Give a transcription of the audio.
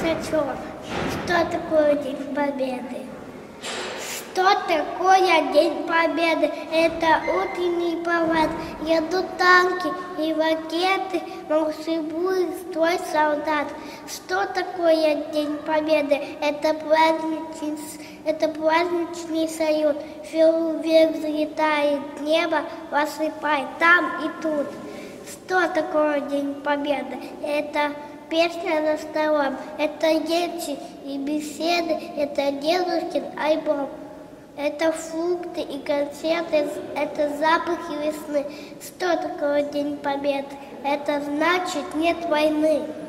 Усачев. Что такое День Победы? Что такое День Победы? Это утренний парад. Едут танки и ракеты, марширует строй солдат. Что такое День Победы? Это праздничный салют. Фейерверк взлетает в небо, рассыпает там и тут. Что такое День Победы? Это песня за столом, это речи и беседы, это дедушкин альбом. Это фрукты и конфеты, это запахи весны. Что такое День Победы? Это значит нет войны.